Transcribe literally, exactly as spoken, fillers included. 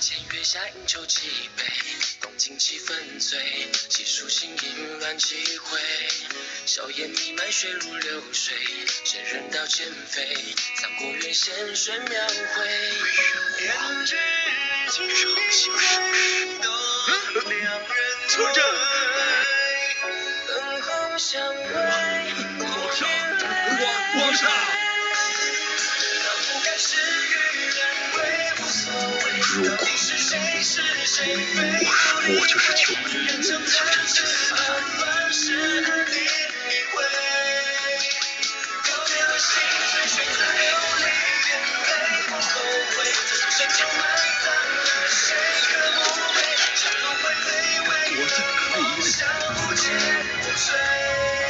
前月下饮酒几杯，动情气纷醉，细数心淫乱几回，硝烟弥漫，血如流水，谁人道减肥，苍国原先玄描绘，胭脂几回，都两人醉，灯红相会， 皇上，皇皇上。 如果我我就是求你，就真心死了。我怎么可以？